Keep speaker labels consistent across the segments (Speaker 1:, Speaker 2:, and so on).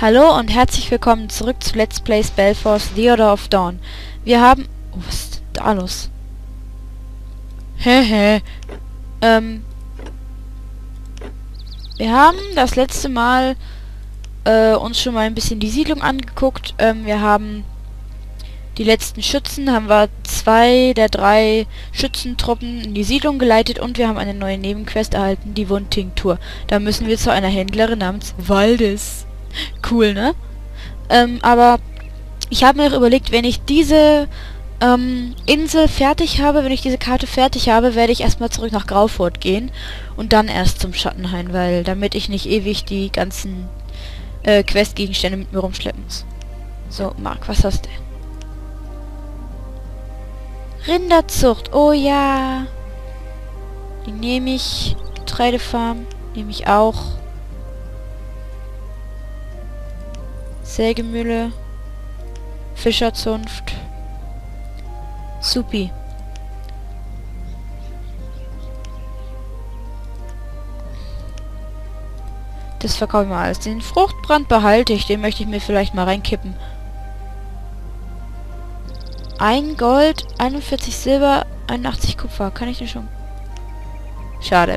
Speaker 1: Hallo und herzlich willkommen zurück zu Let's Play Spellforce The Order of Dawn. Wir haben... Oh, was ist denn da los? Wir haben das letzte Mal uns schon mal ein bisschen die Siedlung angeguckt. Wir haben die letzten Schützen, haben wir 2 der 3 Schützentruppen in die Siedlung geleitet und wir haben eine neue Nebenquest erhalten, die Wundtinktur. Da müssen wir zu einer Händlerin namens Valdis. Cool, ne? Aber ich habe mir auch überlegt, wenn ich diese Insel fertig habe, wenn ich diese Karte fertig habe, werde ich erstmal zurück nach Graufurt gehen und dann erst zum Schattenhain, weil damit ich nicht ewig die ganzen Questgegenstände mit mir rumschleppen muss. So, Marc, was hast du? Rinderzucht, oh ja. Die nehme ich. Getreidefarm nehme ich auch. Sägemühle. Fischerzunft. Supi. Das verkaufe ich mal alles. Den Fruchtbrand behalte ich. Den möchte ich mir vielleicht mal reinkippen. 1 Gold, 41 Silber, 81 Kupfer. Kann ich den schon... Schade.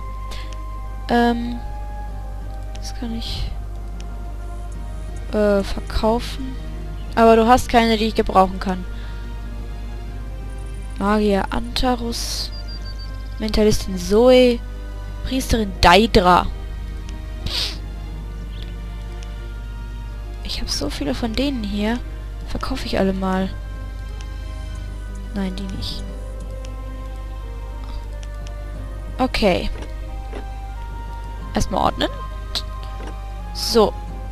Speaker 1: Das kann ich... verkaufen. Aber du hast keine, die ich gebrauchen kann. Magier Antarus. Mentalistin Zoe. Priesterin Daedra. Ich habe so viele von denen hier. Verkaufe ich alle mal. Nein, die nicht. Okay. Erstmal ordnen. So.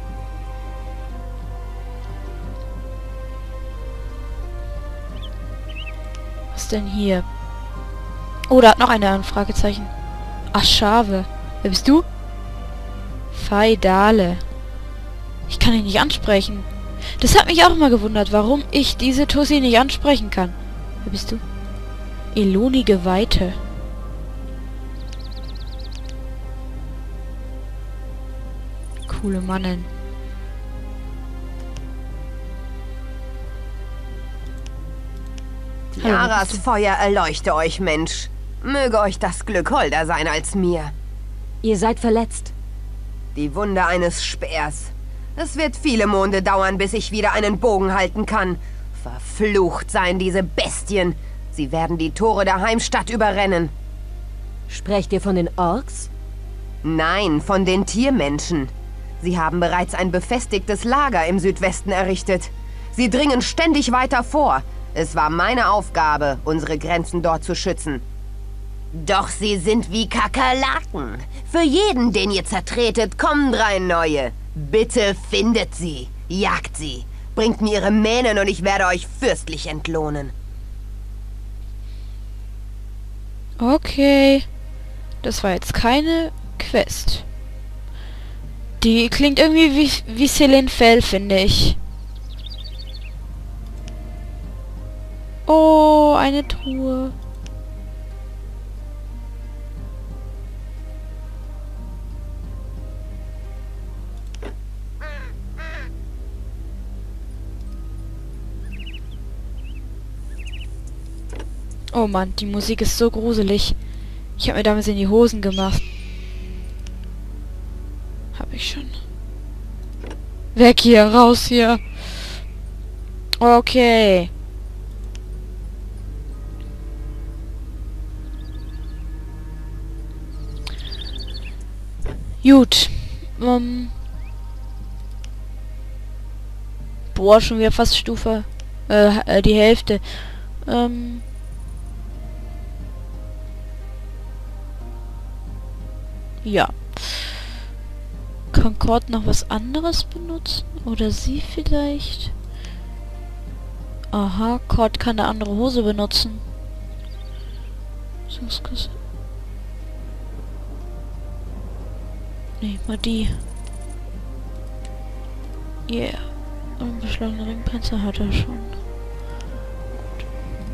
Speaker 1: Was denn hier? Oh, da hat noch eine Fragezeichen. Aschave. Wer bist du? Faidale. Ich kann ihn nicht ansprechen. Das hat mich auch mal gewundert, warum ich diese Tussi nicht ansprechen kann. Wer bist du? Eloni Geweihte. Coole Mannen.
Speaker 2: Yaras Feuer erleuchte euch, Mensch. Möge euch das Glück holder sein als mir.
Speaker 3: Ihr seid verletzt.
Speaker 2: Die Wunde eines Speers. Es wird viele Monde dauern, bis ich wieder einen Bogen halten kann. Verflucht seien diese Bestien. Sie werden die Tore der Heimstatt überrennen.
Speaker 3: Sprecht ihr von den Orks?
Speaker 2: Nein, von den Tiermenschen. Sie haben bereits ein befestigtes Lager im Südwesten errichtet. Sie dringen ständig weiter vor. Es war meine Aufgabe, unsere Grenzen dort zu schützen. Doch sie sind wie Kakerlaken. Für jeden, den ihr zertretet, kommen 3 neue. Bitte findet sie, jagt sie, bringt mir ihre Mähnen und ich werde euch fürstlich entlohnen.
Speaker 1: Okay. Das war jetzt keine Quest. Die klingt irgendwie wie Selene Fell, finde ich. Oh, eine Truhe. Oh Mann, die Musik ist so gruselig. Ich habe mir damals in die Hosen gemacht. Hab ich schon. Weg hier, raus hier. Okay. Gut. Boah, schon wieder fast Stufe. Die Hälfte. Ja. Concord noch was anderes benutzen? Oder sie vielleicht? Aha, Cord kann eine andere Hose benutzen. Nee, mal die. Yeah. Und beschlagene Ringpanzer hat er schon. Gut.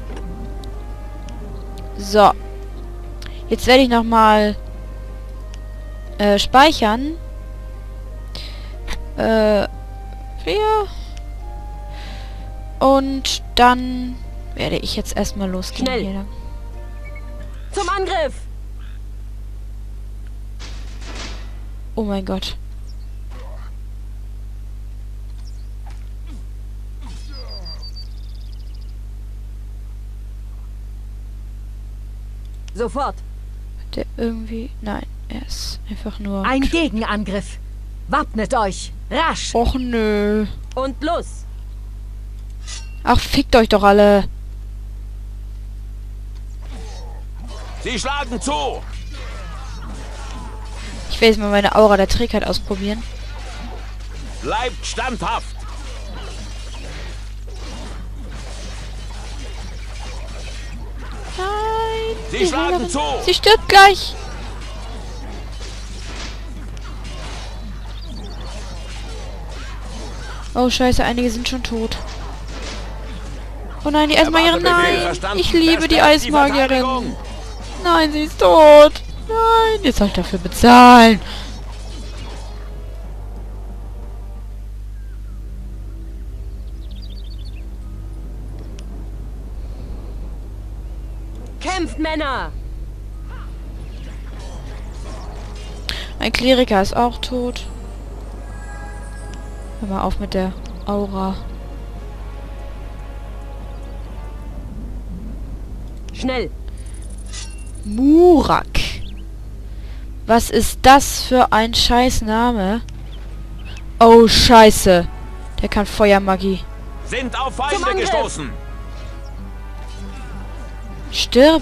Speaker 1: So. Jetzt werde ich nochmal speichern. hier. Und dann werde ich jetzt erstmal losgehen.
Speaker 3: Schnell.
Speaker 1: Hier lang.
Speaker 3: Zum Angriff!
Speaker 1: Oh mein Gott.
Speaker 3: Sofort!
Speaker 1: Der irgendwie... Nein, er ist einfach nur...
Speaker 3: Ein Gegenangriff! Wappnet euch! Rasch!
Speaker 1: Och nö.
Speaker 3: Und los!
Speaker 1: Ach, fickt euch doch alle.
Speaker 4: Sie schlagen zu!
Speaker 1: Ich will jetzt mal meine Aura der Trägheit ausprobieren.
Speaker 4: Bleibt standhaft!
Speaker 1: Nein.
Speaker 4: Sie
Speaker 1: die
Speaker 4: schlagen
Speaker 1: Heilerin.
Speaker 4: zu!
Speaker 1: Sie stirbt gleich. Oh scheiße, einige sind schon tot. Oh nein, die Eismagierin, nein.
Speaker 4: Verstanden.
Speaker 1: Ich liebe die
Speaker 4: Verstärkt die
Speaker 1: Eismagierin.
Speaker 4: Verteidigung.
Speaker 1: Nein, sie ist tot. Nein, jetzt soll ich dafür bezahlen.
Speaker 3: Kämpft, Männer!
Speaker 1: Ein Kleriker ist auch tot. Hör mal auf mit der Aura.
Speaker 3: Schnell!
Speaker 1: Murak. Was ist das für ein Scheißname? Oh, scheiße. Der kann Feuermagie.
Speaker 4: Sind auf
Speaker 3: Zum
Speaker 4: Feinde
Speaker 3: Angriff.
Speaker 4: gestoßen!
Speaker 1: Stirb.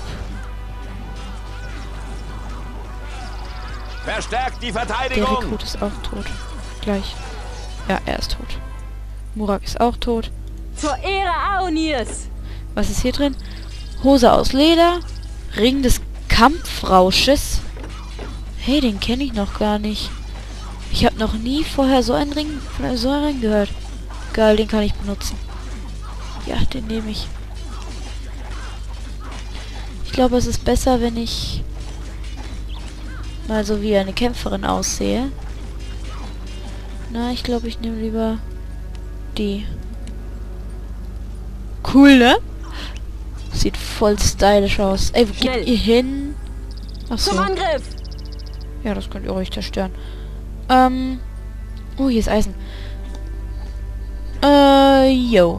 Speaker 4: Verstärkt die
Speaker 1: Der
Speaker 4: Verteidigung!
Speaker 1: Rekrut ist auch tot. Gleich. Ja, er ist tot. Murak ist auch tot.
Speaker 3: Zur Ehre Aonirs!
Speaker 1: Was ist hier drin? Hose aus Leder. Ring des Kampfrausches. Hey, den kenne ich noch gar nicht. Ich habe noch nie vorher so einen Ring gehört. Geil, den kann ich benutzen. Ja, den nehme ich. Ich glaube, es ist besser, wenn ich mal so wie eine Kämpferin aussehe. Na, ich glaube, ich nehme lieber die. Cool, ne? Sieht voll stylisch aus. Ey, wo
Speaker 3: Schnell.
Speaker 1: geht ihr hin? Ach so.
Speaker 3: Zum Angriff!
Speaker 1: Ja, das könnt ihr ruhig zerstören. Oh, hier ist Eisen. Jo.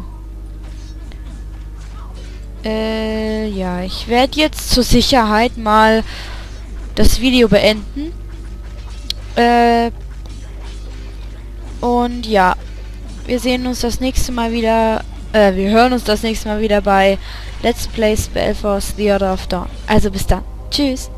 Speaker 1: Ja, ich werde jetzt zur Sicherheit mal das Video beenden. Und ja, wir sehen uns das nächste Mal wieder, wir hören uns das nächste Mal wieder bei Let's Play Spellforce The Order of Dawn. Also bis dann. Tschüss.